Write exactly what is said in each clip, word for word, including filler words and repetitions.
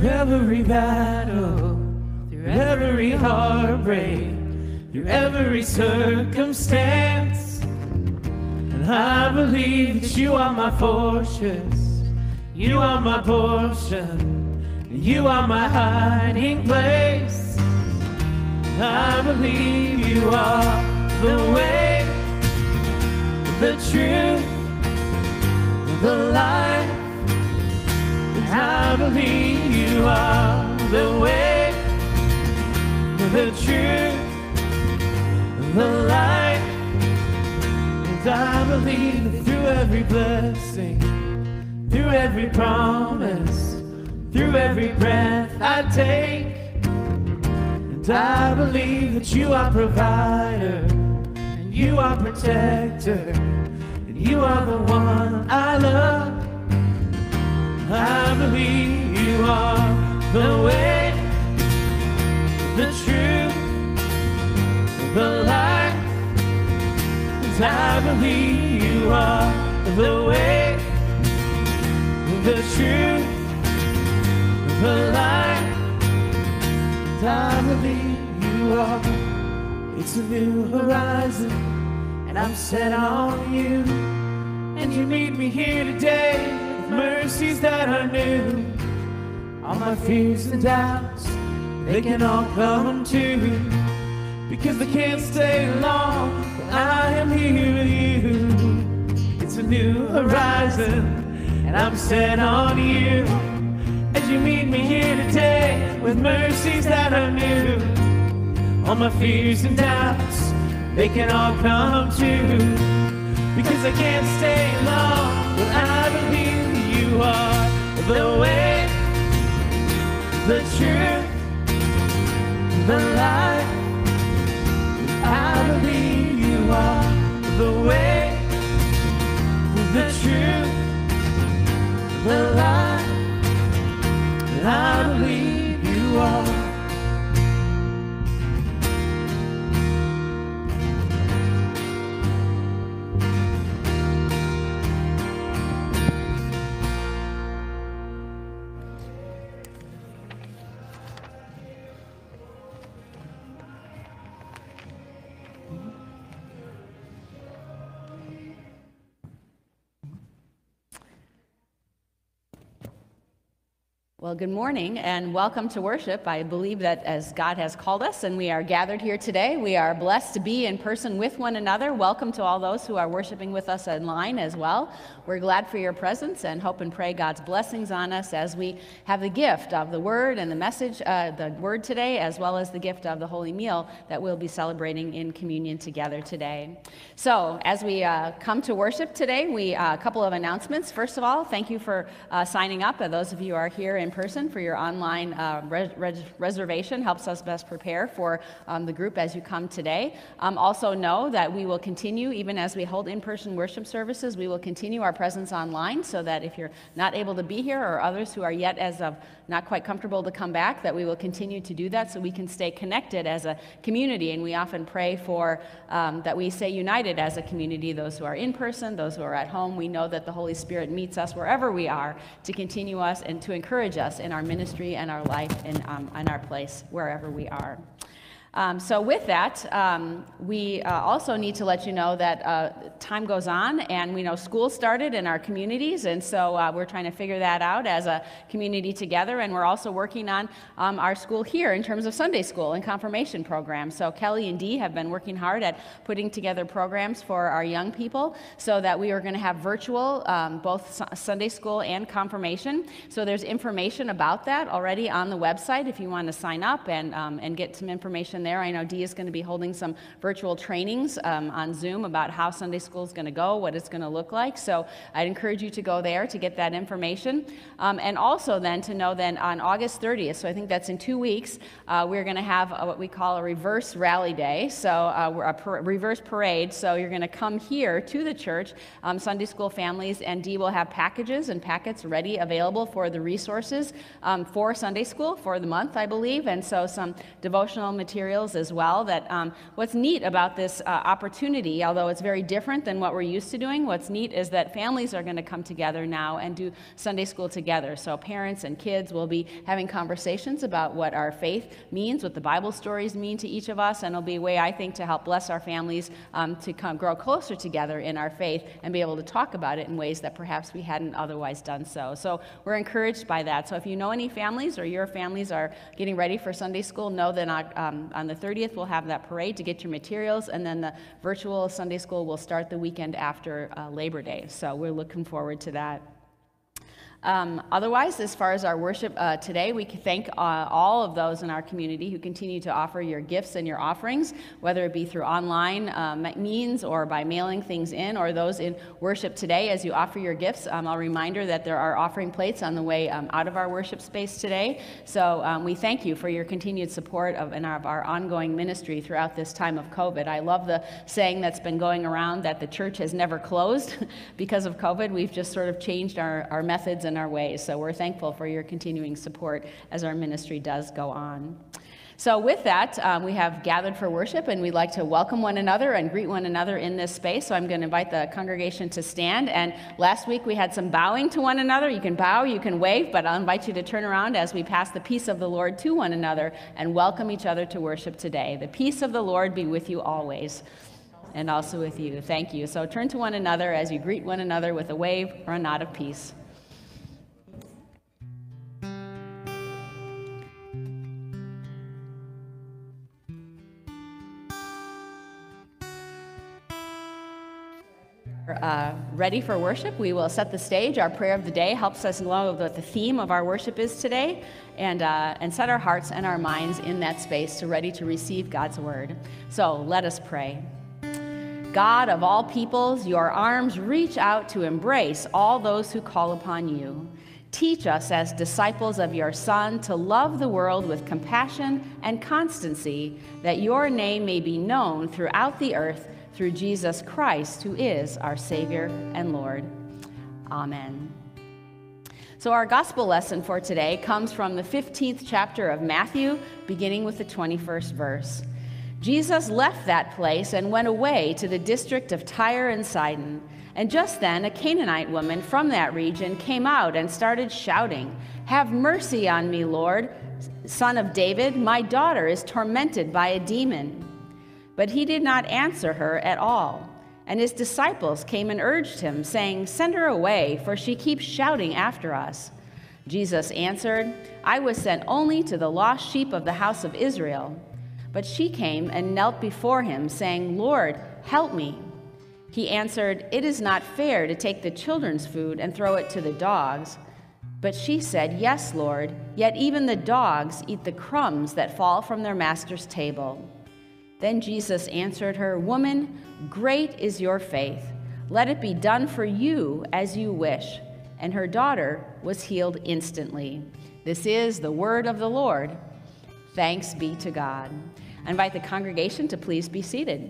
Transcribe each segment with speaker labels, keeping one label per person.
Speaker 1: through every battle, through every heartbreak, through every circumstance. And I believe that you are my fortress, you are my portion, you are my hiding place. I believe you are the way, the truth, the life. I believe you are the way, the truth, the light. And I believe that through every blessing, through every promise, through every breath I take, and I believe that you are provider, and you are protector, and you are the one I love. I believe you are the way, the truth, the light. I believe you are the way, the truth, the light. I believe you are. It's a new horizon, and I'm set on you. And you meet me here today with mercies that are new. All my fears and doubts, they can all come true, because they can't stay long. I am here with you. It's a new horizon, and I'm set on you. As you meet me here today with mercies that are new. All my fears and doubts, they can all come true, because I can't stay long. But I believe you are the way, the truth, the light. I believe you are the way, the truth, the light. I believe you are.
Speaker 2: Well, good morning and welcome to worship. I believe that as God has called us and we are gathered here today, we are blessed to be in person with one another. Welcome to all those who are worshiping with us online as well. We're glad for your presence and hope and pray God's blessings on us as we have the gift of the word and the message, uh, the word today, as well as the gift of the Holy Meal that we'll be celebrating in communion together today. So as we uh, come to worship today, we uh, a couple of announcements. First of all, thank you for uh, signing up. And those of you who are here in person for your online uh, res res reservation helps us best prepare for um, the group as you come today. Um, also know that we will continue, even as we hold in-person worship services, we will continue our presence online, so that if you're not able to be here, or others who are yet as of not quite comfortable to come back, that we will continue to do that so we can stay connected as a community. And we often pray for um, that we stay united as a community, those who are in person, those who are at home. We know that the Holy Spirit meets us wherever we are to continue us and to encourage us in our ministry and our life and um, in our place wherever we are. Um, so with that, um, we uh, also need to let you know that uh, time goes on, and we know school started in our communities, and so uh, we're trying to figure that out as a community together, and we're also working on um, our school here in terms of Sunday school and confirmation programs. So Kelly and Dee have been working hard at putting together programs for our young people so that we are going to have virtual, um, both Sunday school and confirmation. So there's information about that already on the website if you want to sign up and, um, and get some information there. I know Dee is going to be holding some virtual trainings um, on Zoom about how Sunday school is going to go, what it's going to look like. So I'd encourage you to go there to get that information. Um, and also then to know then on August thirtieth, so I think that's in two weeks, uh, we're going to have a, what we call a reverse rally day. So uh, we're a par reverse parade. So you're going to come here to the church, um, Sunday school families, and Dee will have packages and packets ready available for the resources um, for Sunday school for the month, I believe. And so some devotional material materials as well. That um, what's neat about this uh, opportunity, although it's very different than what we're used to doing, what's neat is that families are going to come together now and do Sunday school together. So parents and kids will be having conversations about what our faith means, what the Bible stories mean to each of us, and it'll be a way, I think, to help bless our families um, to come grow closer together in our faith and be able to talk about it in ways that perhaps we hadn't otherwise done so. So we're encouraged by that. So if you know any families or your families are getting ready for Sunday school, know that on, um, on the thirtieth we'll have that parade to get your materials, and then the virtual Sunday school will start the weekend after uh, Labor Day. So we're looking forward to that. Um, otherwise, as far as our worship uh, today, we can thank uh, all of those in our community who continue to offer your gifts and your offerings, whether it be through online um, means or by mailing things in, or those in worship today as you offer your gifts. Um, a reminder that there are offering plates on the way um, out of our worship space today. So um, we thank you for your continued support of, and of our ongoing ministry throughout this time of COVID. I love the saying that's been going around that the church has never closed because of COVID. We've just sort of changed our, our methods and our ways. So we're thankful for your continuing support as our ministry does go on. So with that, um, we have gathered for worship, and we'd like to welcome one another and greet one another in this space. So I'm going to invite the congregation to stand. And last week we had some bowing to one another. You can bow, you can wave, but I'll invite you to turn around as we pass the peace of the Lord to one another and welcome each other to worship today. The peace of the Lord be with you always, and also with you. Thank you. So turn to one another as you greet one another with a wave or a nod of peace. Uh, ready for worship, we will set the stage. Our prayer of the day helps us know what the theme of our worship is today, and uh, and set our hearts and our minds in that space to ready to receive God's word. So let us pray. God of all peoples, your arms reach out to embrace all those who call upon you. Teach us as disciples of your Son to love the world with compassion and constancy, that your name may be known throughout the earth through Jesus Christ, who is our Savior and Lord. Amen. So our gospel lesson for today comes from the fifteenth chapter of Matthew, beginning with the twenty-first verse. Jesus left that place and went away to the district of Tyre and Sidon. And just then a Canaanite woman from that region came out and started shouting, "Have mercy on me, Lord, Son of David. My daughter is tormented by a demon." But he did not answer her at all. And his disciples came and urged him, saying, "Send her away, for she keeps shouting after us." Jesus answered, "I was sent only to the lost sheep of the house of Israel." But she came and knelt before him, saying, "Lord, help me." He answered, "It is not fair to take the children's food and throw it to the dogs." But she said, "Yes, Lord, yet even the dogs eat the crumbs that fall from their master's table." Then Jesus answered her, "Woman, great is your faith. Let it be done for you as you wish." And her daughter was healed instantly. This is the word of the Lord. Thanks be to God. I invite the congregation to please be seated.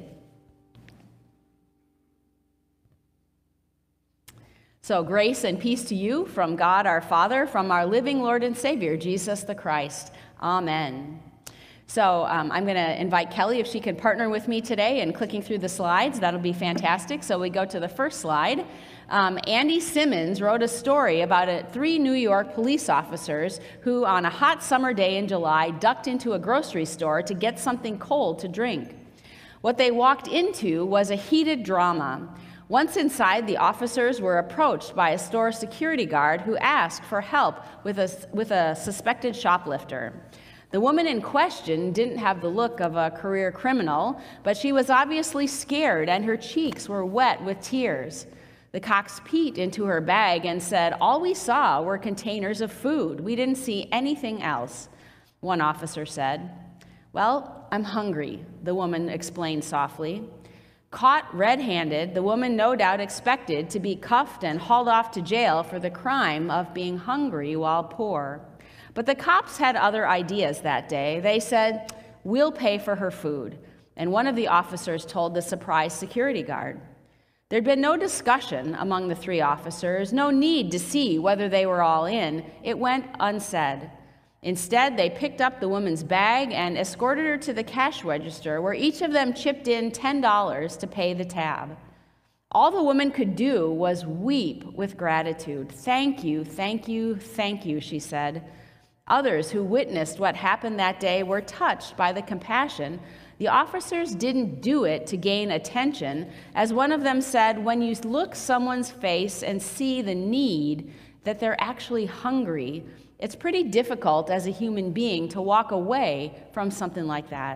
Speaker 2: So grace and peace to you from God our Father, from our living Lord and Savior, Jesus the Christ. Amen. So um, I'm going to invite Kelly if she can partner with me today in clicking through the slides. That'll be fantastic. So we go to the first slide. Um, Andy Simmons wrote a story about a, three New York police officers who, on a hot summer day in July, ducked into a grocery store to get something cold to drink. What they walked into was a heated drama. Once inside, the officers were approached by a store security guard who asked for help with a, with a suspected shoplifter. The woman in question didn't have the look of a career criminal, but she was obviously scared and her cheeks were wet with tears. The cops peeked into her bag and said, "All we saw were containers of food. We didn't see anything else." One officer said. "Well, I'm hungry," the woman explained softly. Caught red-handed, the woman no doubt expected to be cuffed and hauled off to jail for the crime of being hungry while poor. But the cops had other ideas that day. They said, "We'll pay for her food." And one of the officers told the surprised security guard. There'd been no discussion among the three officers, no need to see whether they were all in. It went unsaid. Instead, they picked up the woman's bag and escorted her to the cash register, where each of them chipped in ten dollars to pay the tab. All the woman could do was weep with gratitude. "Thank you, thank you, thank you," she said. Others who witnessed what happened that day were touched by the compassion. The officers didn't do it to gain attention. As one of them said, "When you look someone's face and see the need, that they're actually hungry, it's pretty difficult as a human being to walk away from something like that."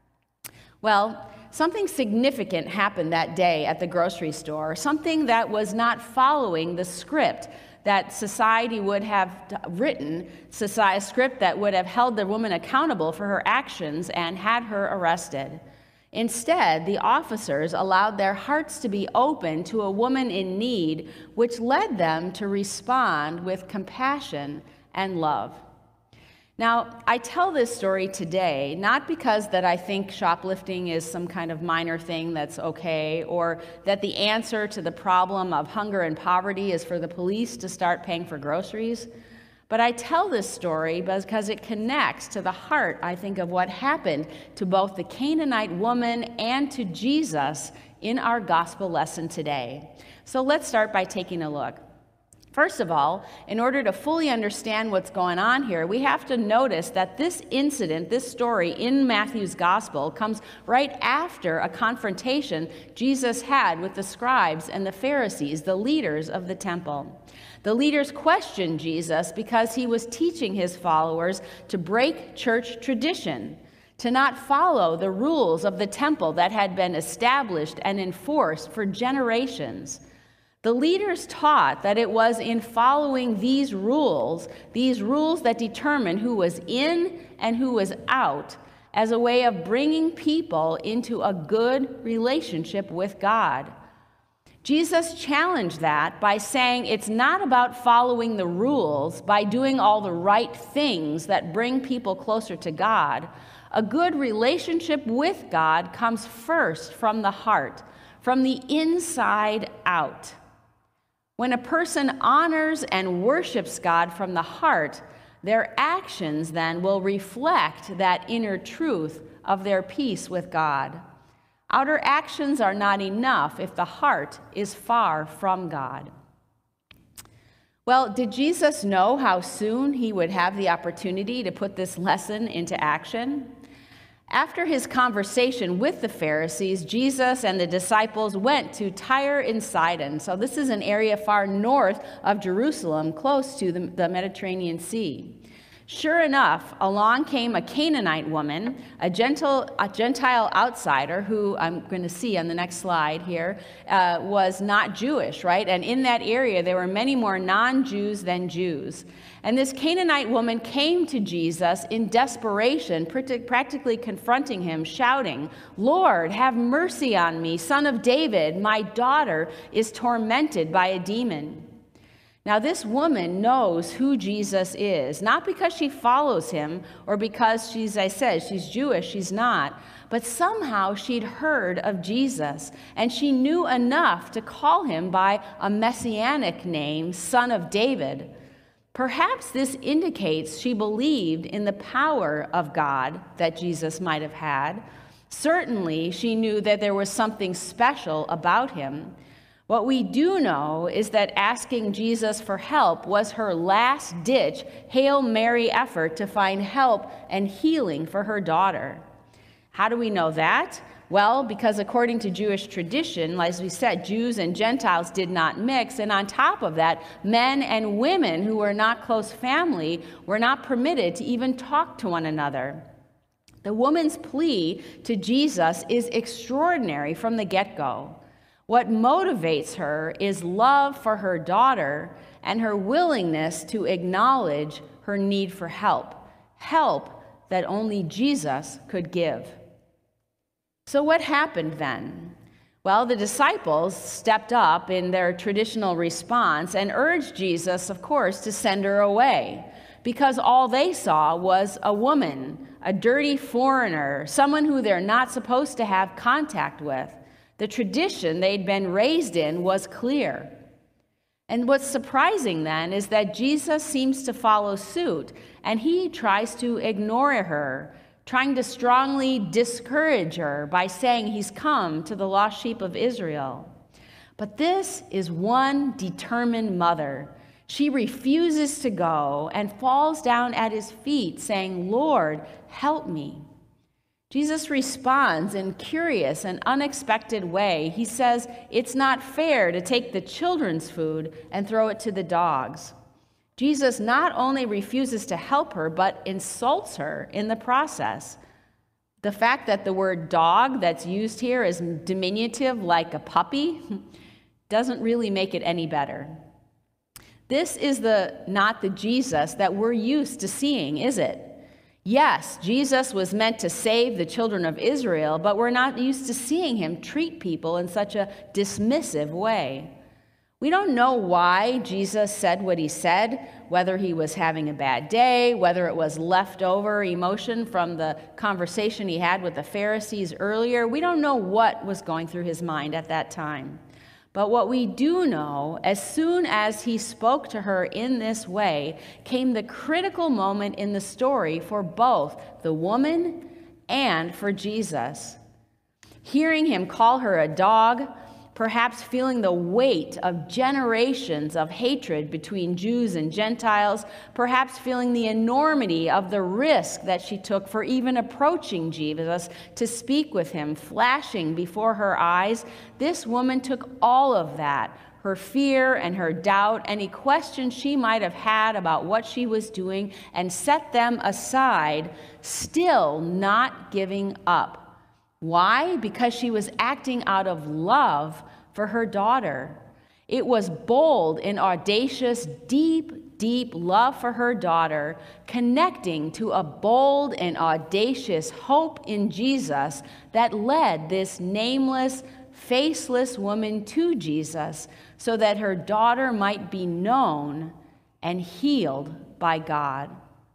Speaker 2: Well, something significant happened that day at the grocery store, something that was not following the script that society would have written, a script that would have held the woman accountable for her actions and had her arrested. Instead, the officers allowed their hearts to be open to a woman in need, which led them to respond with compassion and love. Now, I tell this story today not because that I think shoplifting is some kind of minor thing that's okay, or that the answer to the problem of hunger and poverty is for the police to start paying for groceries, but I tell this story because it connects to the heart, I think, of what happened to both the Canaanite woman and to Jesus in our gospel lesson today. So let's start by taking a look. First of all, in order to fully understand what's going on here, we have to notice that this incident, this story in Matthew's gospel, comes right after a confrontation Jesus had with the scribes and the Pharisees, the leaders of the temple. The leaders questioned Jesus because he was teaching his followers to break church tradition, to not follow the rules of the temple that had been established and enforced for generations. The leaders taught that it was in following these rules, these rules that determine who was in and who was out, as a way of bringing people into a good relationship with God. Jesus challenged that by saying it's not about following the rules, by doing all the right things that bring people closer to God. A good relationship with God comes first from the heart, from the inside out. When a person honors and worships God from the heart, their actions then will reflect that inner truth of their peace with God. Outer actions are not enough if the heart is far from God. Well, did Jesus know how soon he would have the opportunity to put this lesson into action? After his conversation with the Pharisees, Jesus and the disciples went to Tyre and Sidon. So this is an area far north of Jerusalem, close to the, the Mediterranean Sea. Sure enough, along came a Canaanite woman, a, gentle, a Gentile outsider who I'm going to see on the next slide here, uh, was not Jewish, right? And in that area, there were many more non-Jews than Jews. And this Canaanite woman came to Jesus in desperation, practically confronting him, shouting, "Lord, have mercy on me, Son of David. My daughter is tormented by a demon." Now, this woman knows who Jesus is, not because she follows him or because she's, I said, she's Jewish, she's not, but somehow she'd heard of Jesus, and she knew enough to call him by a messianic name, Son of David. Perhaps this indicates she believed in the power of God that Jesus might have had. Certainly, she knew that there was something special about him. What we do know is that asking Jesus for help was her last-ditch Hail Mary effort to find help and healing for her daughter. How do we know that? Well, because according to Jewish tradition, as we said, Jews and Gentiles did not mix, and on top of that, men and women who were not close family were not permitted to even talk to one another. The woman's plea to Jesus is extraordinary from the get-go. What motivates her is love for her daughter and her willingness to acknowledge her need for help, help that only Jesus could give. So what happened then? Well, the disciples stepped up in their traditional response and urged Jesus, of course, to send her away, because all they saw was a woman, a dirty foreigner, someone who they're not supposed to have contact with. The tradition they'd been raised in was clear. And what's surprising then is that Jesus seems to follow suit, and he tries to ignore her, trying to strongly discourage her by saying he's come to the lost sheep of Israel. But this is one determined mother. She refuses to go and falls down at his feet, saying, "Lord, help me." Jesus responds in a curious and unexpected way. He says, it's not fair to take the children's food and throw it to the dogs. Jesus not only refuses to help her, but insults her in the process. The fact that the word dog that's used here is diminutive, like a puppy, doesn't really make it any better. This is the not the Jesus that we're used to seeing, is it? Yes, Jesus was meant to save the children of Israel, but we're not used to seeing him treat people in such a dismissive way. We don't know why Jesus said what he said, whether he was having a bad day, whether it was leftover emotion from the conversation he had with the Pharisees earlier. We don't know what was going through his mind at that time. But what we do know, as soon as he spoke to her in this way, came the critical moment in the story for both the woman and for Jesus. Hearing him call her a dog, perhaps feeling the weight of generations of hatred between Jews and Gentiles, perhaps feeling the enormity of the risk that she took for even approaching Jesus to speak with him, flashing before her eyes, this woman took all of that, her fear and her doubt, any questions she might have had about what she was doing, and set them aside, still not giving up. Why? Because she was acting out of love for her daughter. It was bold and audacious, deep, deep love for her daughter, connecting to a bold and audacious hope in Jesus that led this nameless, faceless woman to Jesus so that her daughter might be known and healed by God.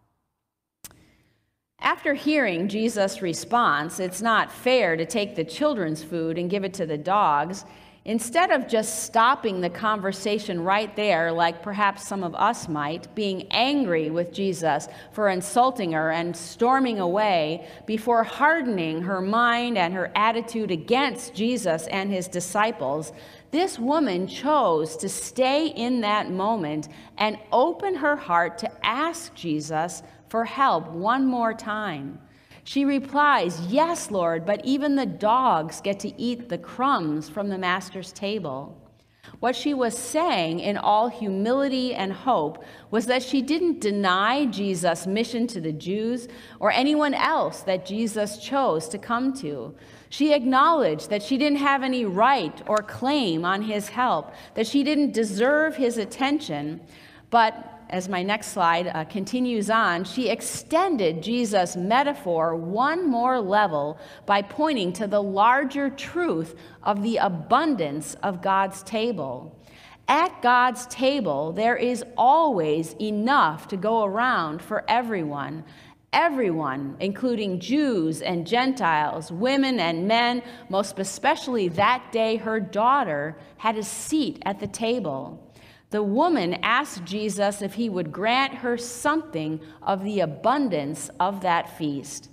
Speaker 2: After hearing Jesus' response, it's not fair to take the children's food and give it to the dogs. Instead of just stopping the conversation right there, like perhaps some of us might, being angry with Jesus for insulting her and storming away before hardening her mind and her attitude against Jesus and his disciples, this woman chose to stay in that moment and open her heart to ask Jesus for help one more time. She replies, "Yes, Lord, but even the dogs get to eat the crumbs from the master's table." What she was saying in all humility and hope was that she didn't deny Jesus' mission to the Jews or anyone else that Jesus chose to come to. She acknowledged that she didn't have any right or claim on his help, that she didn't deserve his attention, but as my next slide uh, continues on, she extended Jesus' metaphor one more level by pointing to the larger truth of the abundance of God's table. At God's table, there is always enough to go around for everyone. Everyone, including Jews and Gentiles, women and men, most especially that day her daughter, had a seat at the table. The woman asked Jesus if he would grant her something of the abundance of that feast.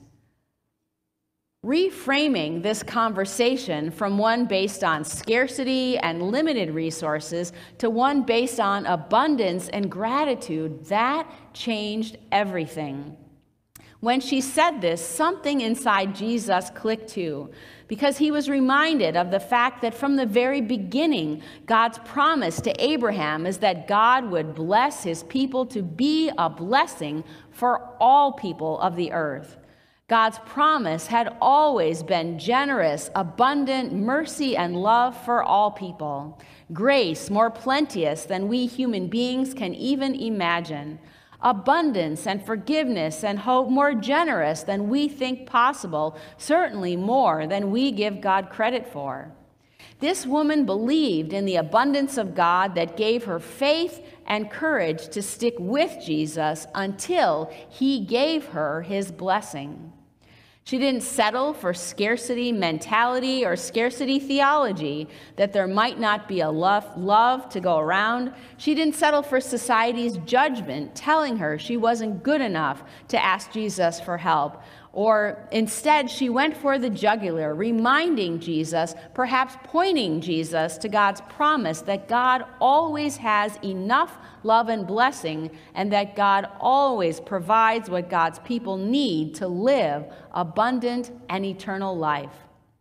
Speaker 2: Reframing this conversation from one based on scarcity and limited resources to one based on abundance and gratitude, that changed everything. When she said this, something inside Jesus clicked too, because he was reminded of the fact that from the very beginning, God's promise to Abraham is that God would bless his people to be a blessing for all people of the earth. God's promise had always been generous, abundant mercy and love for all people. Grace more plenteous than we human beings can even imagine. Abundance and forgiveness and hope more generous than we think possible, certainly more than we give God credit for. This woman believed in the abundance of God that gave her faith and courage to stick with Jesus until he gave her his blessing. She didn't settle for scarcity mentality or scarcity theology, that there might not be a love, love to go around. She didn't settle for society's judgment telling her she wasn't good enough to ask Jesus for help. Or instead, she went for the jugular, reminding Jesus, perhaps pointing Jesus to God's promise that God always has enough love and blessing, and that God always provides what God's people need to live abundant and eternal life.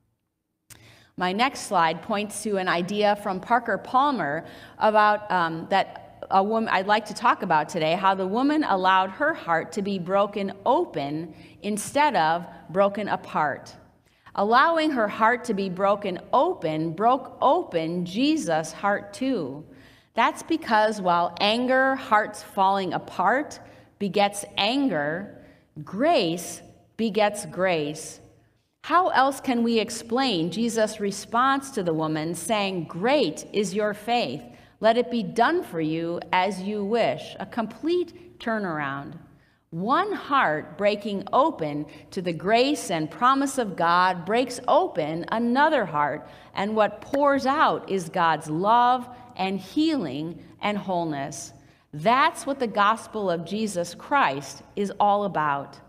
Speaker 2: My next slide points to an idea from Parker Palmer about um, that a woman I'd like to talk about today, how the woman allowed her heart to be broken open instead of broken apart. Allowing her heart to be broken open broke open Jesus' heart too. That's because while anger, hearts falling apart, begets anger, grace begets grace. How else can we explain Jesus' response to the woman saying, "Great is your faith. Let it be done for you as you wish"? A complete turnaround. One heart breaking open to the grace and promise of God breaks open another heart, and what pours out is God's love and healing and wholeness. That's what the gospel of Jesus Christ is all about.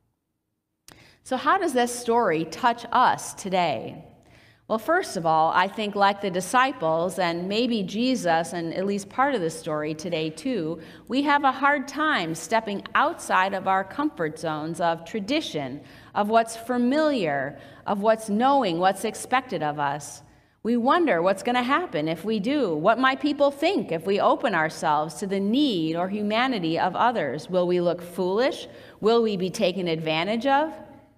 Speaker 2: So how does this story touch us today? Well, first of all, I think like the disciples and maybe Jesus and at least part of the story today too, we have a hard time stepping outside of our comfort zones of tradition, of what's familiar, of what's knowing, what's expected of us. We wonder what's going to happen if we do. What might people think if we open ourselves to the need or humanity of others? Will we look foolish? Will we be taken advantage of?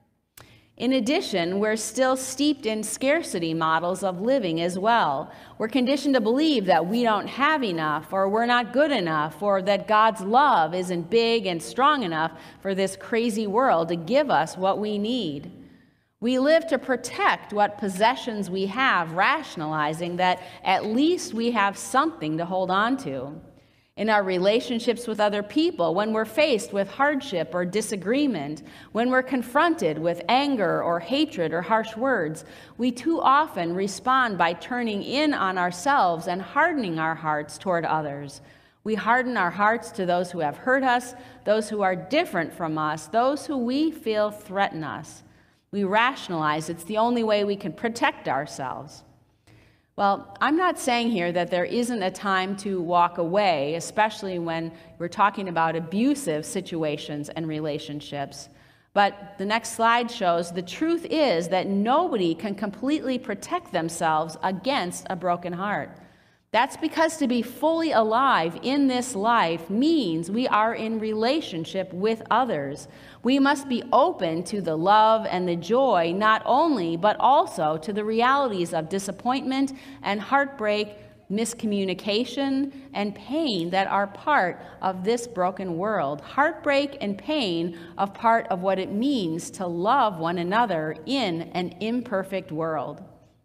Speaker 2: In addition, we're still steeped in scarcity models of living as well. We're conditioned to believe that we don't have enough, or we're not good enough, or that God's love isn't big and strong enough for this crazy world to give us what we need. We live to protect what possessions we have, rationalizing that at least we have something to hold on to. In our relationships with other people, when we're faced with hardship or disagreement, when we're confronted with anger or hatred or harsh words, we too often respond by turning in on ourselves and hardening our hearts toward others. We harden our hearts to those who have hurt us, those who are different from us, those who we feel threaten us. We rationalize it's the only way we can protect ourselves. Well, I'm not saying here that there isn't a time to walk away, especially when we're talking about abusive situations and relationships. But the next slide shows the truth is that nobody can completely protect themselves against a broken heart. That's because to be fully alive in this life means we are in relationship with others. We must be open to the love and the joy, not only, but also to the realities of disappointment and heartbreak, miscommunication, and pain that are part of this broken world. Heartbreak and pain are part of what it means to love one another in an imperfect world.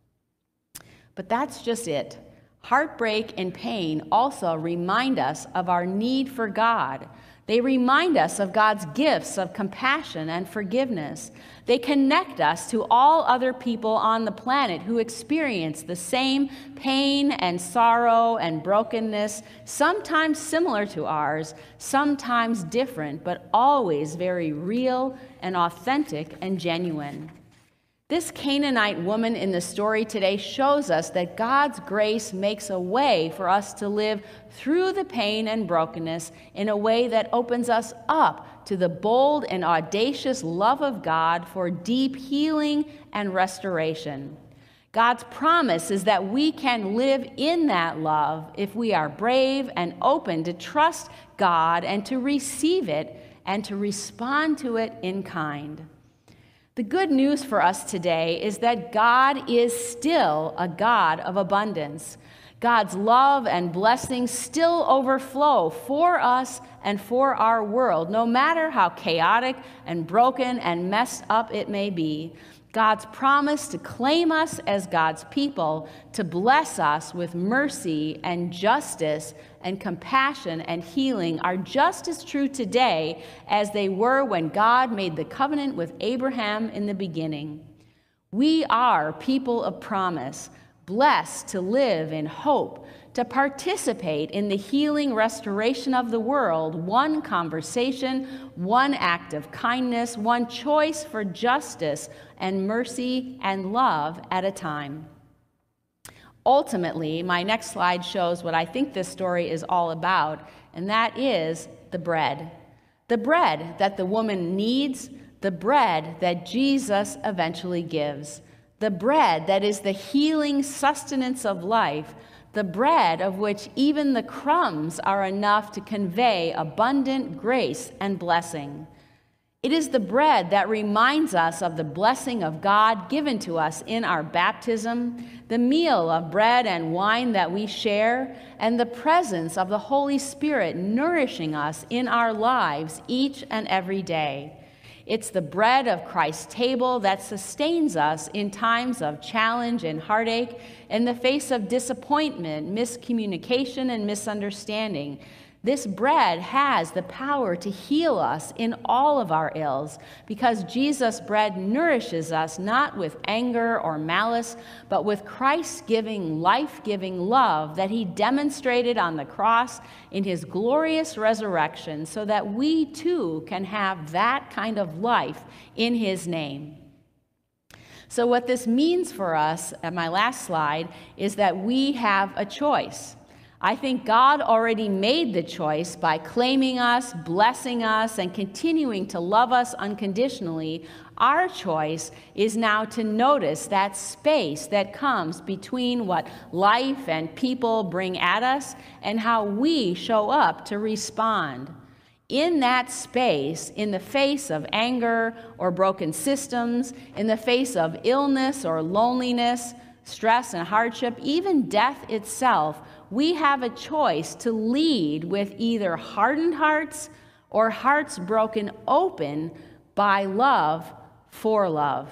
Speaker 2: But that's just it. Heartbreak and pain also remind us of our need for God. They remind us of God's gifts of compassion and forgiveness. They connect us to all other people on the planet who experience the same pain and sorrow and brokenness, sometimes similar to ours, sometimes different, but always very real and authentic and genuine. This Canaanite woman in the story today shows us that God's grace makes a way for us to live through the pain and brokenness in a way that opens us up to the bold and audacious love of God for deep healing and restoration. God's promise is that we can live in that love if we are brave and open to trust God and to receive it and to respond to it in kind. The good news for us today is that God is still a God of abundance. God's love and blessings still overflow for us and for our world, no matter how chaotic and broken and messed up it may be. God's promise to claim us as God's people, to bless us with mercy and justice and compassion and healing are just as true today as they were when God made the covenant with Abraham in the beginning. We are people of promise, blessed to live in hope, to participate in the healing restoration of the world, one conversation, one act of kindness, one choice for justice and mercy and love at a time. Ultimately, my next slide shows what I think this story is all about, and that is the bread. The bread that the woman needs, the bread that Jesus eventually gives, the bread that is the healing sustenance of life, the bread of which even the crumbs are enough to convey abundant grace and blessing. It is the bread that reminds us of the blessing of God given to us in our baptism, the meal of bread and wine that we share, and the presence of the Holy Spirit nourishing us in our lives each and every day. It's the bread of Christ's table that sustains us in times of challenge and heartache, in the face of disappointment, miscommunication, and misunderstanding. This bread has the power to heal us in all of our ills, because Jesus' bread nourishes us not with anger or malice, but with Christ's giving, life-giving love that he demonstrated on the cross in his glorious resurrection, so that we too can have that kind of life in his name. So what this means for us, at my last slide, is that we have a choice. I think God already made the choice by claiming us, blessing us, and continuing to love us unconditionally. Our choice is now to notice that space that comes between what life and people bring at us and how we show up to respond. In that space, in the face of anger or broken systems, in the face of illness or loneliness, stress and hardship, even death itself, we have a choice to lead with either hardened hearts or hearts broken open by love for love.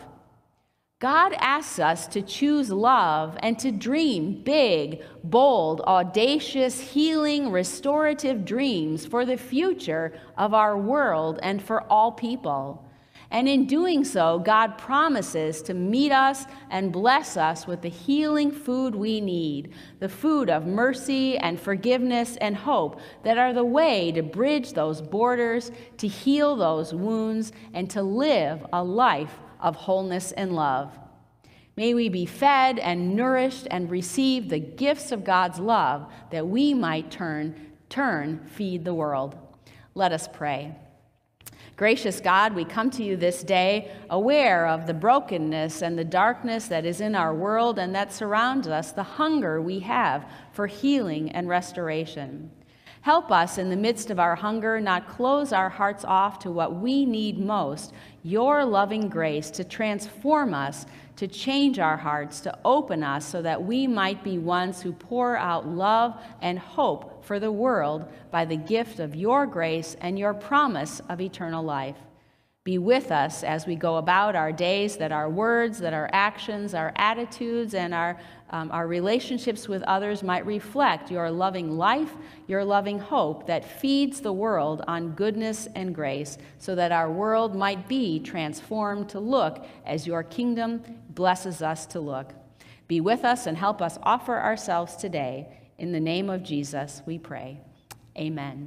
Speaker 2: God asks us to choose love and to dream big, bold, audacious, healing, restorative dreams for the future of our world and for all people. And in doing so, God promises to meet us and bless us with the healing food we need, the food of mercy and forgiveness and hope that are the way to bridge those borders, to heal those wounds, and to live a life of wholeness and love. May we be fed and nourished and receive the gifts of God's love that we might turn, turn, feed the world. Let us pray. Gracious God, we come to you this day aware of the brokenness and the darkness that is in our world and that surrounds us, the hunger we have for healing and restoration. Help us in the midst of our hunger not close our hearts off to what we need most, your loving grace to transform us, to change our hearts, to open us so that we might be ones who pour out love and hope for the world by the gift of your grace and your promise of eternal life. Be with us as we go about our days, that our words, that our actions, our attitudes, and our, um, our relationships with others might reflect your loving life, your loving hope that feeds the world on goodness and grace, so that our world might be transformed to look as your kingdom blesses us to look. Be with us and help us offer ourselves today. In the name of Jesus, we pray. Amen.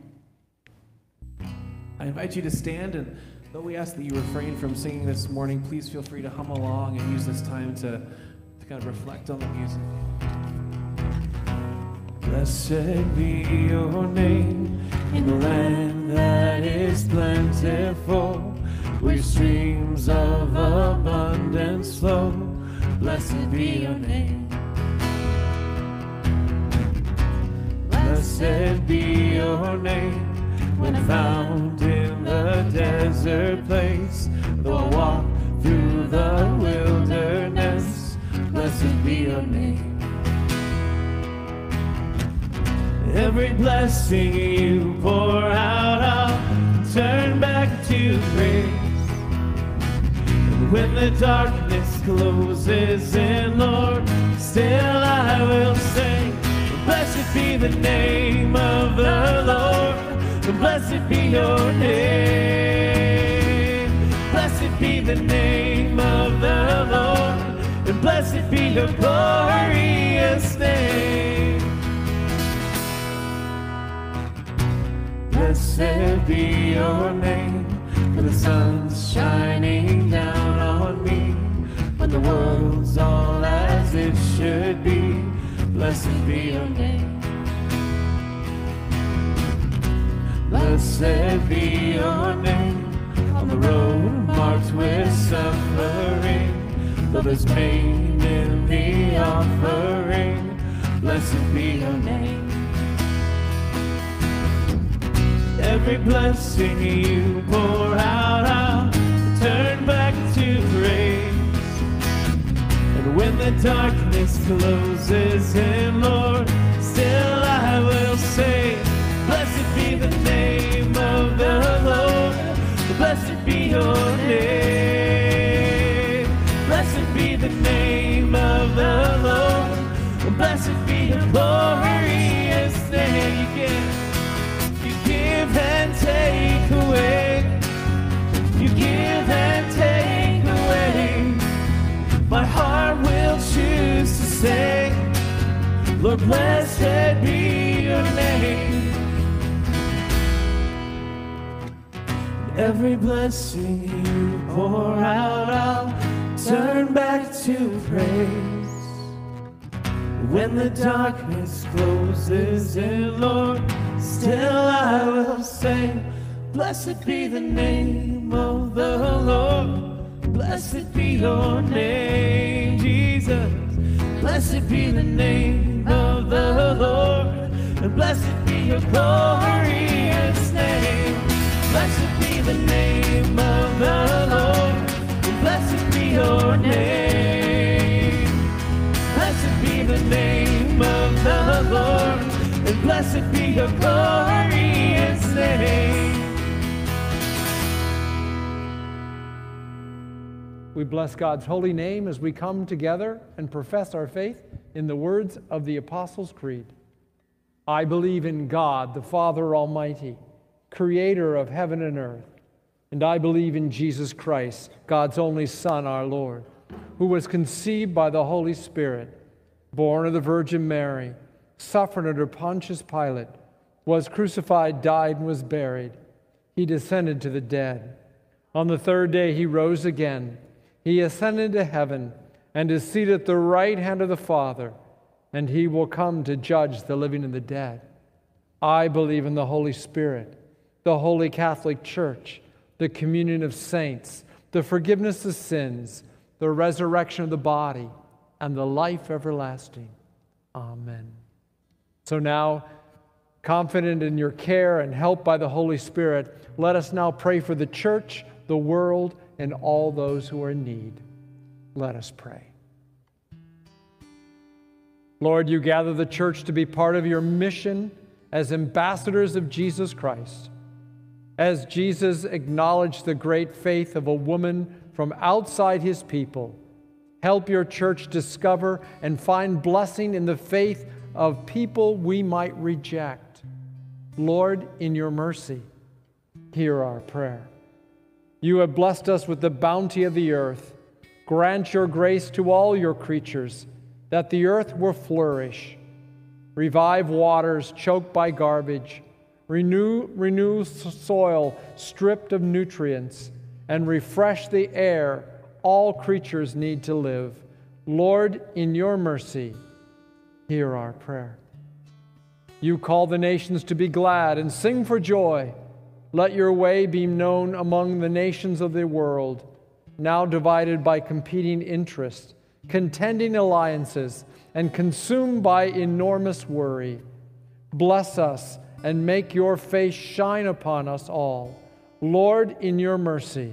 Speaker 1: I invite you to stand, and though we ask that you refrain from singing this morning, please feel free to hum along and use this time to, to kind of reflect on the music. Blessed be your name in the land that is plentiful, where streams of abundance flow. Blessed be your name. Blessed be your name when found in the desert place, though walk through the wilderness. Blessed be your name. Every blessing you pour out, I'll turn back to praise. And when the darkness the name of the Lord, and blessed be your name. Blessed be the name of the Lord, and blessed be your glorious name. Blessed be your name, for the sun's shining down on me, when the world's all as it should be. Blessed be your name. Blessed be your name, on the road marked with suffering, though there's pain in the offering. Blessed be your name. Every blessing you pour out, I'll turn back to praise. And when the darkness closes in, Lord, still I will say, blessed be the name of the Lord, blessed be your name. Blessed be the name of the Lord, blessed be your glorious name. You give, you give and take away, you give and take away. My heart will choose to say, Lord, blessed be your name. Every blessing you pour out, I'll turn back to praise. When the darkness closes in, Lord, still I will say, blessed be the name of the Lord. Blessed be your name, Jesus. Blessed be the name of the Lord, and blessed be your glorious name. Blessed be the name of the Lord, and blessed be your name. Blessed be the name of the Lord, and blessed be your glorious name.
Speaker 3: We bless God's holy name as we come together and profess our faith in the words of the Apostles' Creed. I believe in God, the Father Almighty, creator of heaven and earth. And I believe in Jesus Christ, God's only Son, our Lord, who was conceived by the Holy Spirit, born of the Virgin Mary, suffered under Pontius Pilate, was crucified, died, and was buried. He descended to the dead. On the third day he rose again. He ascended to heaven and is seated at the right hand of the Father, and he will come to judge the living and the dead. I believe in the Holy Spirit, the Holy Catholic Church, the communion of saints, the forgiveness of sins, the resurrection of the body, and the life everlasting. Amen. So now, confident in your care and help by the Holy Spirit, let us now pray for the church, the world, and all those who are in need. Let us pray. Lord, you gather the church to be part of your mission as ambassadors of Jesus Christ. As Jesus acknowledged the great faith of a woman from outside his people, help your church discover and find blessing in the faith of people we might reject. Lord, in your mercy, hear our prayer. You have blessed us with the bounty of the earth. Grant your grace to all your creatures, that the earth will flourish. Revive waters choked by garbage. Renew, renew soil stripped of nutrients, and refresh the air all creatures need to live. Lord, in your mercy, hear our prayer. You call the nations to be glad and sing for joy. Let your way be known among the nations of the world, now divided by competing interests, contending alliances, and consumed by enormous worry. Bless us and make your face shine upon us all. Lord, in your mercy,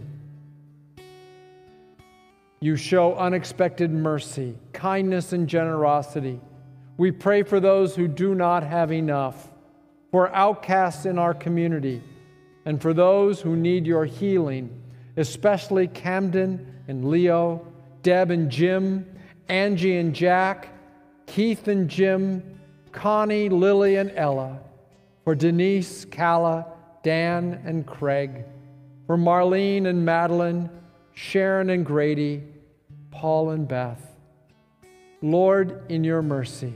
Speaker 3: you show unexpected mercy, kindness, and generosity. We pray for those who do not have enough, for outcasts in our community, and for those who need your healing, especially Camden and Leo, Deb and Jim, Angie and Jack, Keith and Jim, Connie, Lily, and Ella, for Denise, Calla, Dan, and Craig, for Marlene and Madeline, Sharon and Grady, Paul and Beth. Lord, in your mercy,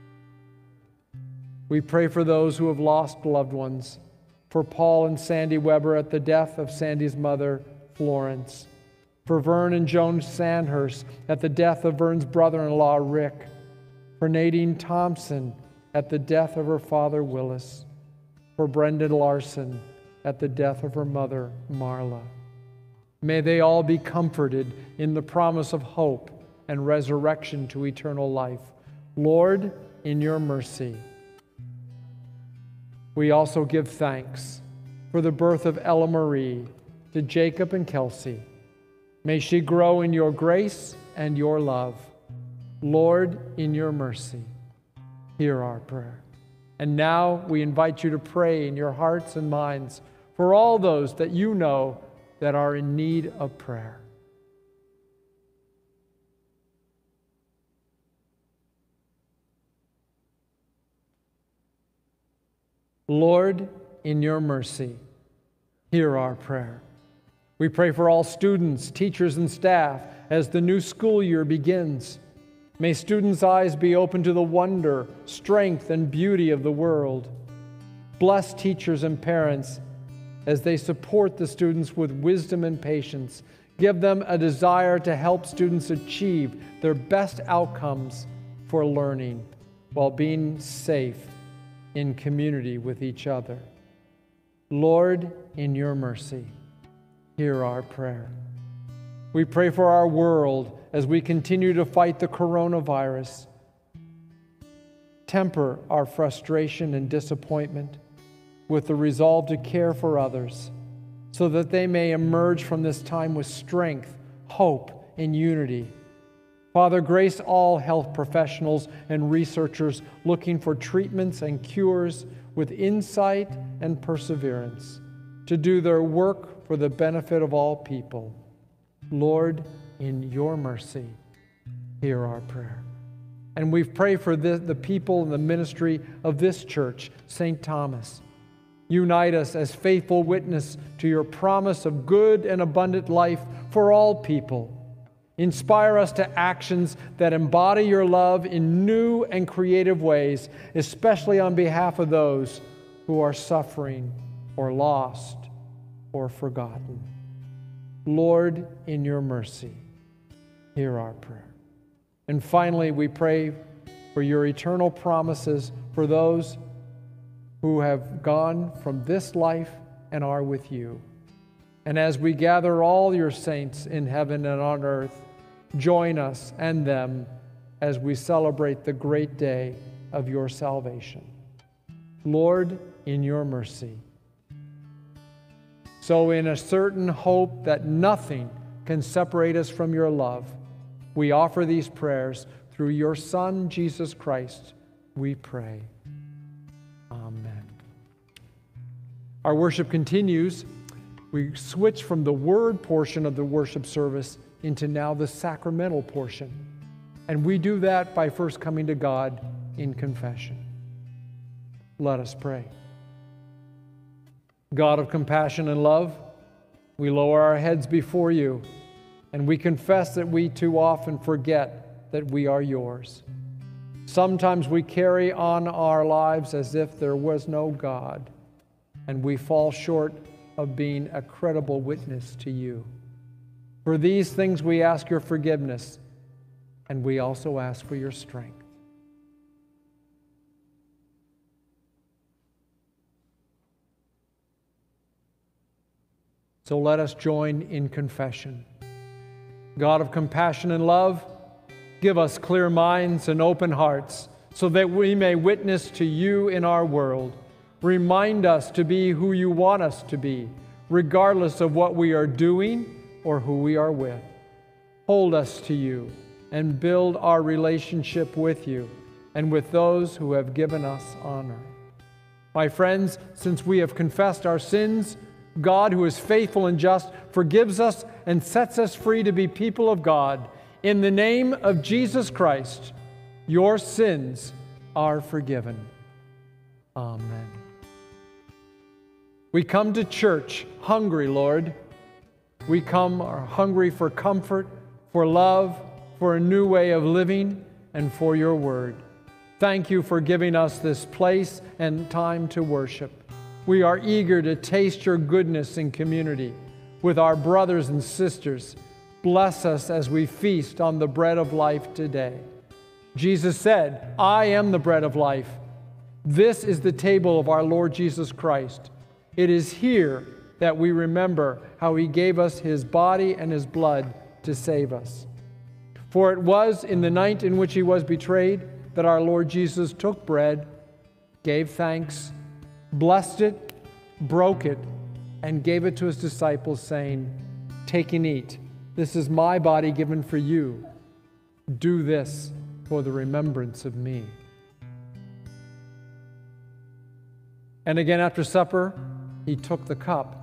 Speaker 3: we pray for those who have lost loved ones, for Paul and Sandy Weber at the death of Sandy's mother, Florence, for Vern and Joan Sandhurst at the death of Vern's brother-in-law, Rick, for Nadine Thompson at the death of her father, Willis, for Brendan Larson at the death of her mother, Marla. May they all be comforted in the promise of hope and resurrection to eternal life. Lord, in your mercy. We also give thanks for the birth of Ella Marie to Jacob and Kelsey. May she grow in your grace and your love. Lord, in your mercy, hear our prayer. And now we invite you to pray in your hearts and minds for all those that you know that are in need of prayer. Lord, in your mercy, hear our prayer. We pray for all students, teachers, and staff as the new school year begins. May students' eyes be open to the wonder, strength, and beauty of the world. Bless teachers and parents as they support the students with wisdom and patience. Give them a desire to help students achieve their best outcomes for learning while being safe in community with each other. Lord, in your mercy, hear our prayer. We pray for our world as we continue to fight the coronavirus. Temper our frustration and disappointment with the resolve to care for others so that they may emerge from this time with strength, hope, and unity. Father, grace all health professionals and researchers looking for treatments and cures with insight and perseverance to do their work for the benefit of all people. Lord, in your mercy, hear our prayer. And we pray for the, the people and the ministry of this church, Saint Thomas. Unite us as faithful witness to your promise of good and abundant life for all people. Inspire us to actions that embody your love in new and creative ways, especially on behalf of those who are suffering or lost or forgotten. Lord, in your mercy, hear our prayer. And finally, we pray for your eternal promises for those who have gone from this life and are with you. And as we gather all your saints in heaven and on earth, join us and them as we celebrate the great day of your salvation. Lord, in your mercy. So in a certain hope that nothing can separate us from your love, we offer these prayers through your Son, Jesus Christ, we pray. Amen. Our worship continues. We switch from the word portion of the worship service into now the sacramental portion. And we do that by first coming to God in confession. Let us pray. God of compassion and love, we lower our heads before you, and we confess that we too often forget that we are yours. Sometimes we carry on our lives as if there was no God, and we fall short of being a credible witness to you. For these things we ask your forgiveness, and we also ask for your strength. So let us join in confession. God of compassion and love, give us clear minds and open hearts so that we may witness to you in our world. Remind us to be who you want us to be, regardless of what we are doing or who we are with. Hold us to you and build our relationship with you and with those who have given us honor. My friends, since we have confessed our sins, God, who is faithful and just, forgives us and sets us free to be people of God. In the name of Jesus Christ, your sins are forgiven. Amen. We come to church hungry, Lord. We come are hungry for comfort, for love, for a new way of living, and for your word. Thank you for giving us this place and time to worship. We are eager to taste your goodness in community with our brothers and sisters. Bless us as we feast on the bread of life today. Jesus said, I am the bread of life. This is the table of our Lord Jesus Christ. It is here that we remember how he gave us his body and his blood to save us. For it was in the night in which he was betrayed that our Lord Jesus took bread, gave thanks, blessed it, broke it, and gave it to his disciples, saying, take and eat. This is my body given for you. Do this for the remembrance of me. And again after supper, he took the cup.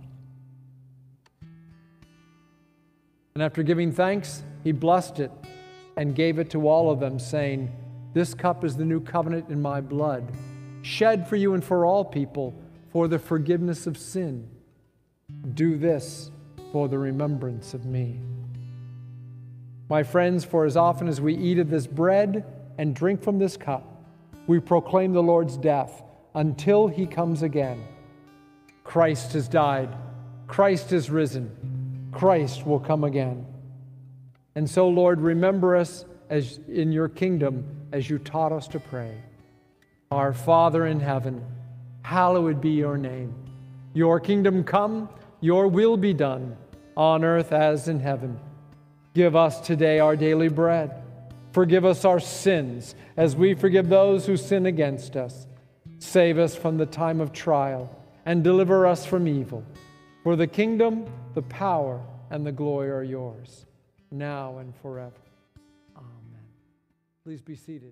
Speaker 3: And after giving thanks, he blessed it and gave it to all of them, saying, this cup is the new covenant in my blood, shed for you and for all people for the forgiveness of sin. Do this for the remembrance of me. My friends, for as often as we eat of this bread and drink from this cup, we proclaim the Lord's death until he comes again. Christ has died. Christ is risen. Christ will come again. And so, Lord, remember us as in your kingdom as you taught us to pray. Our Father in heaven, hallowed be your name. Your kingdom come, your will be done, on earth as in heaven. Give us today our daily bread. Forgive us our sins as we forgive those who sin against us. Save us from the time of trial and deliver us from evil. For the kingdom, the power, and the glory are yours, now and forever. Amen. Please be seated.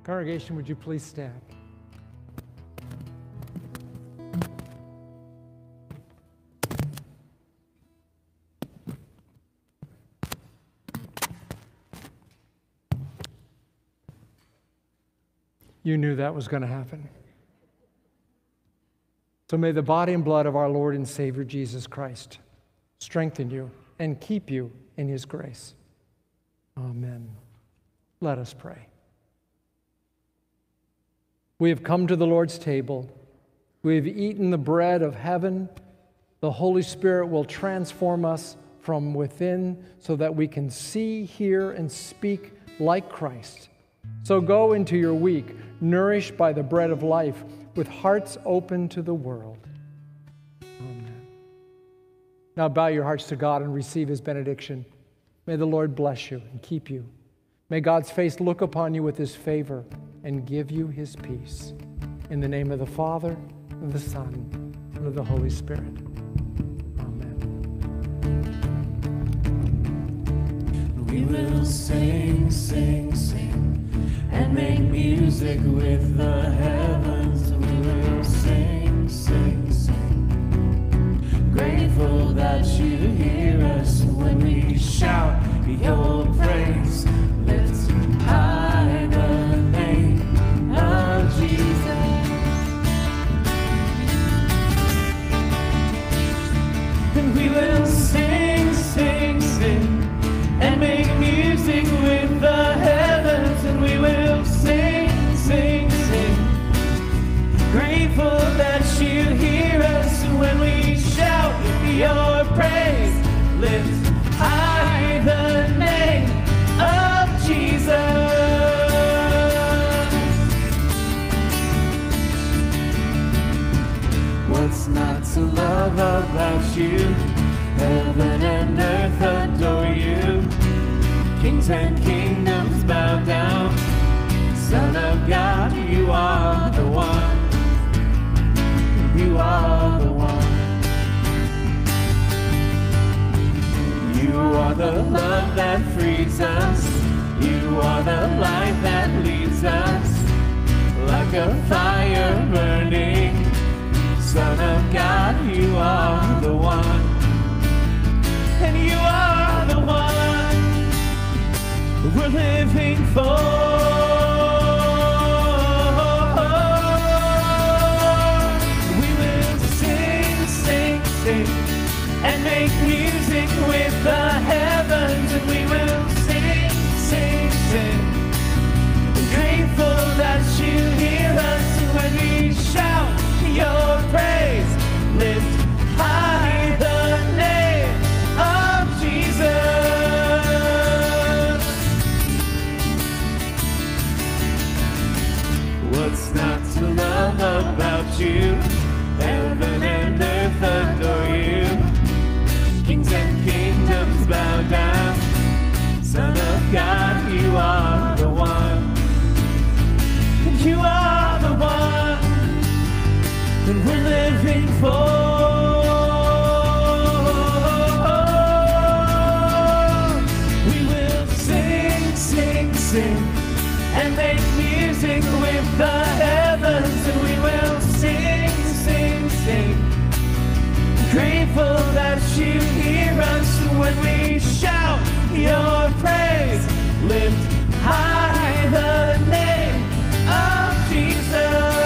Speaker 3: Congregation, would you please stand? You knew that was going to happen. So may the body and blood of our Lord and Savior Jesus Christ strengthen you and keep you in his grace. Amen. Let us pray. We have come to the Lord's table. We have eaten the bread of heaven. The Holy Spirit will transform us from within so that we can see, hear, and speak like Christ. So go into your week, nourished by the bread of life, with hearts open to the world. Amen. Now bow your hearts to God and receive his benediction. May the Lord bless you and keep you. May God's face look upon you with his favor and give you his peace. In the name of the Father, and the Son, and of the Holy Spirit. Amen.
Speaker 1: We will sing, sing, sing, and make music with the heavens. We will sing, sing, sing. Grateful that you hear us when we shout your praise. Lift high the name of Jesus. And we will sing, sing, sing, and make music with the heavens. And we will sing, sing, sing. Grateful that you hear us when we shout your praise. Lift high the name of Jesus. What's not to love about you? Heaven and earth adore you. Kings and kingdoms bow down. Son of God, you are the one. You are the one. You are the love that frees us. You are the light that leads us. Like a fire burning. Son of God, you are the one. And you are the one we're living for. We will sing, sing, sing, and make music with the heavens. And we will sing, sing, sing. Grateful that you hear us when we shout your praise. Lift high the name of Jesus. What's not to love about you? Heaven and earth adore you. Kings and kingdoms bow down. Son of God, you are the one. You are the one that we're living for. We will sing, sing, sing, and make music with the heavens. And we will sing, sing, sing. Grateful that you hear us when we shout your praise. Lift high the name of Jesus.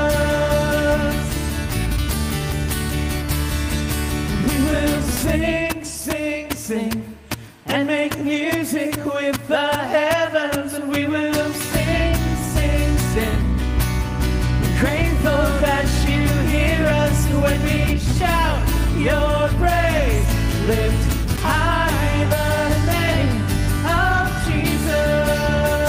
Speaker 1: We will sing, sing, sing, and make music with the heavens. And we will sing, sing, sing. Grateful that you hear us when we shout your praise. Lift high the name of Jesus.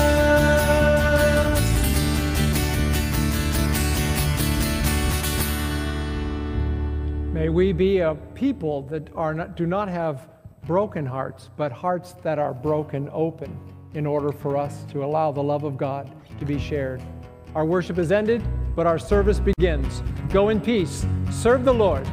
Speaker 3: May we be a people that are not, do not have broken hearts, but hearts that are broken open in order for us to allow the love of God to be shared. Our worship is ended, but our service begins. Go in peace. Serve the Lord.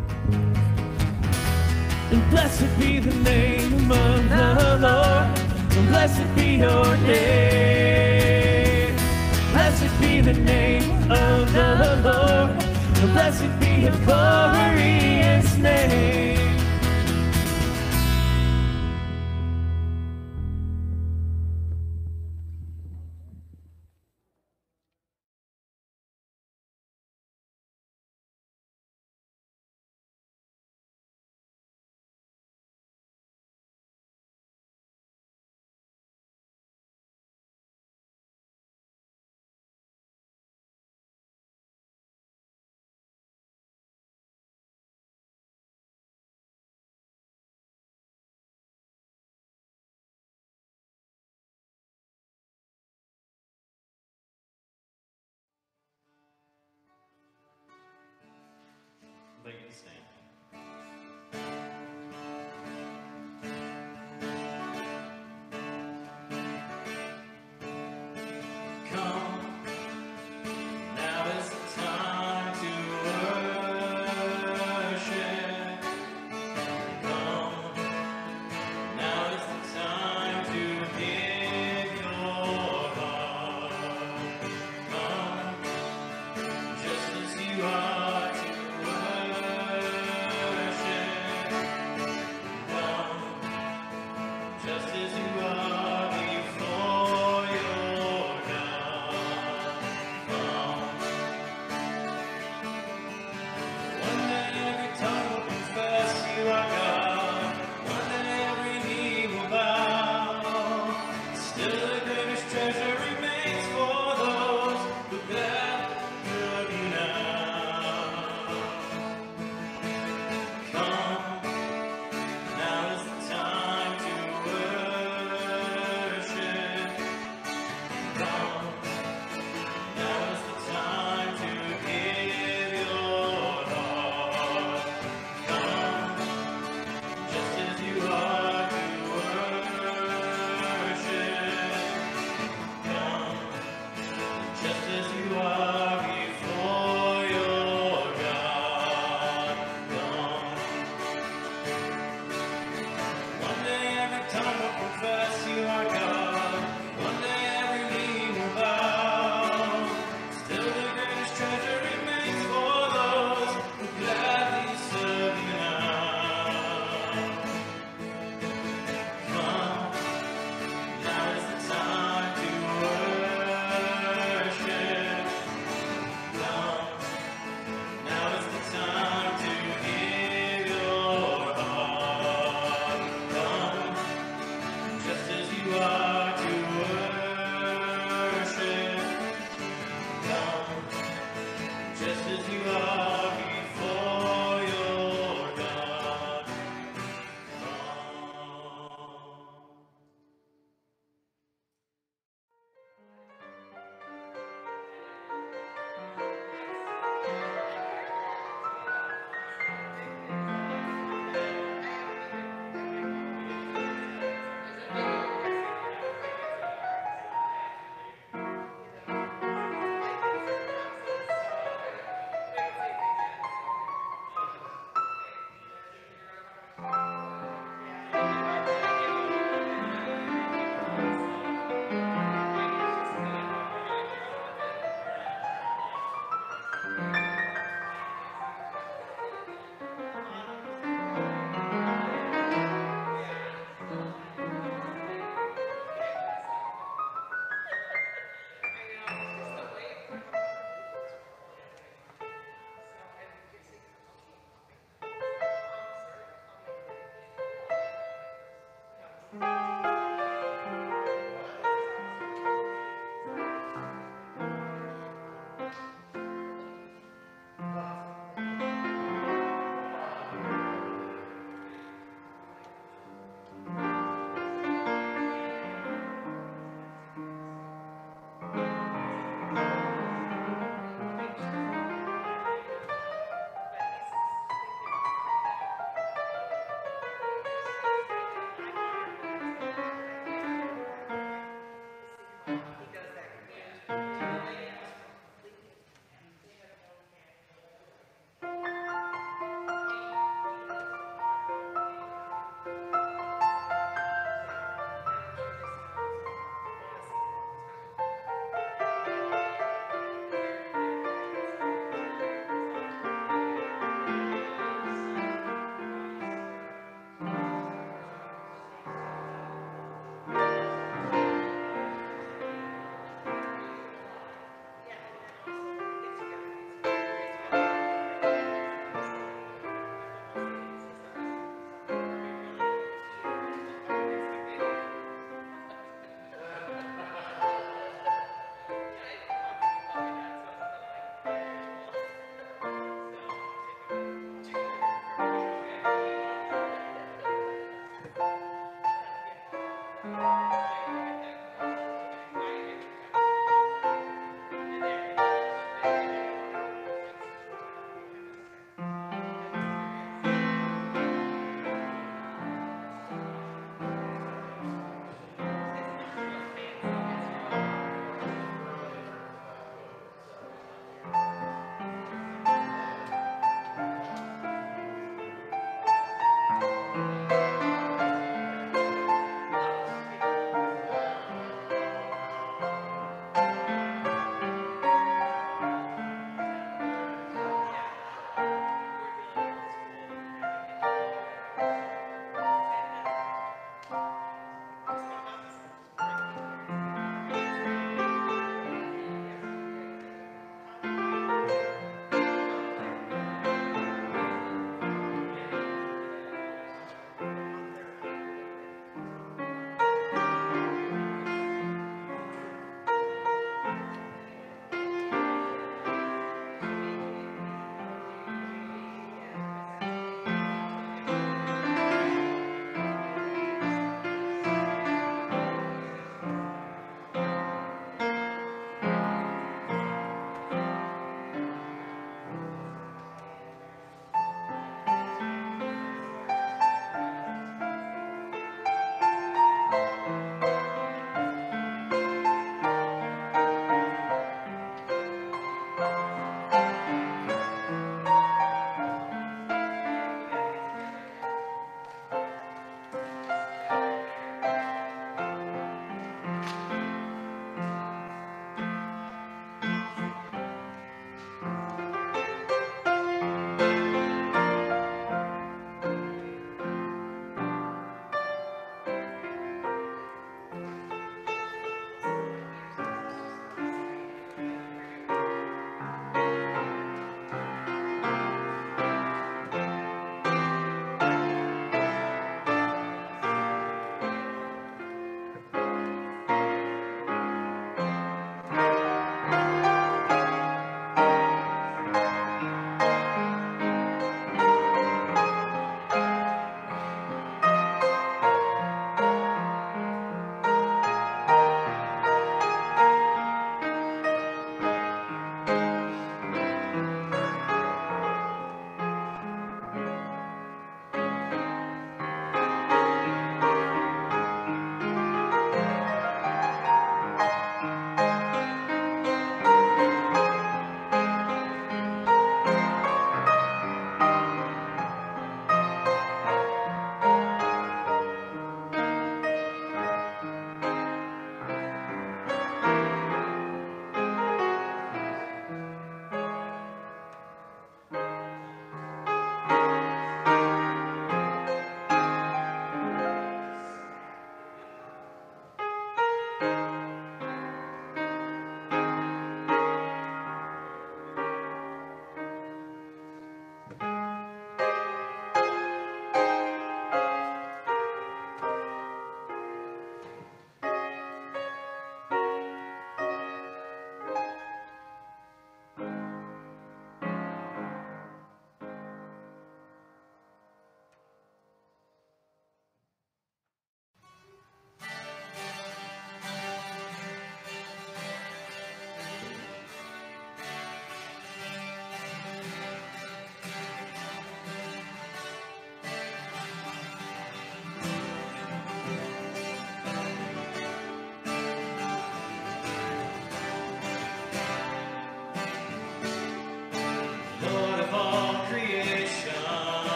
Speaker 1: And blessed be the name of the Lord. And blessed be your name. Blessed be the name of the Lord. Blessed be His glorious name.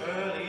Speaker 1: early